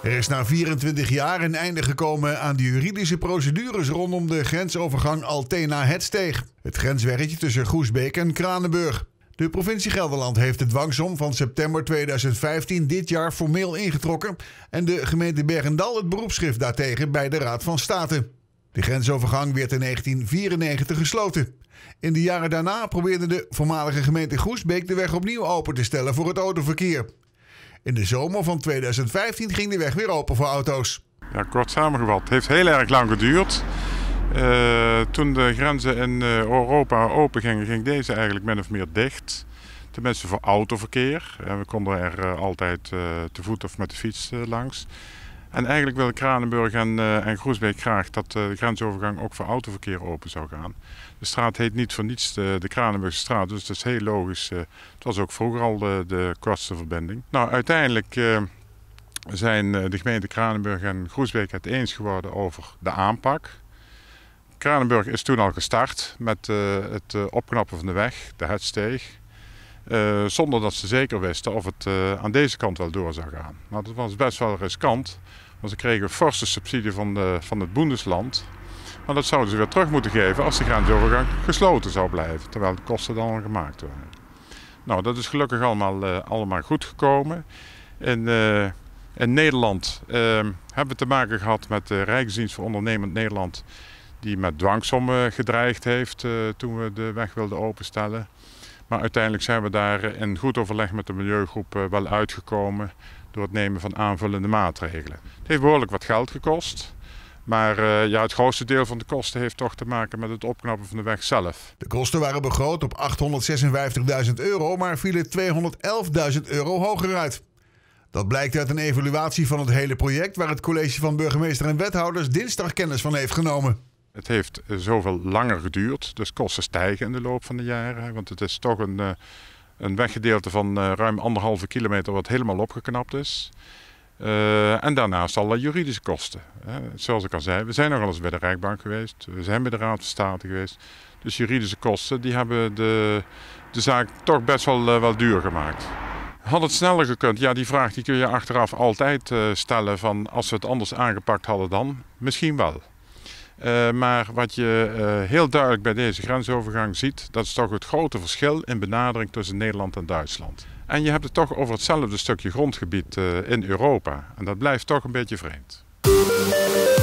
Er is na 24 jaar een einde gekomen aan de juridische procedures rondom de grensovergang Altena-Hetsteeg. Het grensweggetje tussen Groesbeek en Kranenburg. De provincie Gelderland heeft de dwangsom van september 2015 dit jaar formeel ingetrokken en de gemeente Bergendal het beroepsschrift daartegen bij de Raad van State. De grensovergang werd in 1994 gesloten. In de jaren daarna probeerde de voormalige gemeente Groesbeek de weg opnieuw open te stellen voor het autoverkeer. In de zomer van 2015 ging de weg weer open voor auto's. Ja, kort samengevat, het heeft heel erg lang geduurd. Toen de grenzen in Europa open gingen, ging deze eigenlijk min of meer dicht. Tenminste voor autoverkeer. We konden er altijd te voet of met de fiets langs. En eigenlijk wilde Kranenburg en Groesbeek graag dat de grensovergang ook voor autoverkeer open zou gaan. De straat heet niet voor niets de Kranenburgse straat, dus dat is heel logisch. Het was ook vroeger al de kortste verbinding. Nou, uiteindelijk zijn de gemeente Kranenburg en Groesbeek het eens geworden over de aanpak. Kranenburg is toen al gestart met het opknappen van de weg, de Hetsteeg. Zonder dat ze zeker wisten of het aan deze kant wel door zou gaan. Nou, dat was best wel riskant, want ze kregen een forse subsidie van het Bundesland. Maar dat zouden ze weer terug moeten geven als de grensovergang gesloten zou blijven, terwijl de kosten dan al gemaakt waren. Nou, dat is gelukkig allemaal goed gekomen. In Nederland hebben we te maken gehad met de Rijksdienst voor Ondernemend Nederland, die met dwangsommen gedreigd heeft toen we de weg wilden openstellen. Maar uiteindelijk zijn we daar in goed overleg met de milieugroep wel uitgekomen door het nemen van aanvullende maatregelen. Het heeft behoorlijk wat geld gekost, maar het grootste deel van de kosten heeft toch te maken met het opknappen van de weg zelf. De kosten waren begroot op €856.000, maar vielen €211.000 hoger uit. Dat blijkt uit een evaluatie van het hele project waar het college van burgemeester en wethouders dinsdag kennis van heeft genomen. Het heeft zoveel langer geduurd, dus kosten stijgen in de loop van de jaren. Want het is toch een weggedeelte van ruim 1,5 kilometer wat helemaal opgeknapt is. En daarnaast alle juridische kosten. Zoals ik al zei, we zijn nog al eens bij de rechtbank geweest. We zijn bij de Raad van State geweest. Dus juridische kosten die hebben de zaak toch best wel duur gemaakt. Had het sneller gekund? Ja, die vraag die kun je achteraf altijd stellen van als we het anders aangepakt hadden dan. Misschien wel. Maar wat je heel duidelijk bij deze grensovergang ziet, dat is toch het grote verschil in benadering tussen Nederland en Duitsland. En je hebt het toch over hetzelfde stukje grondgebied in Europa. En dat blijft toch een beetje vreemd.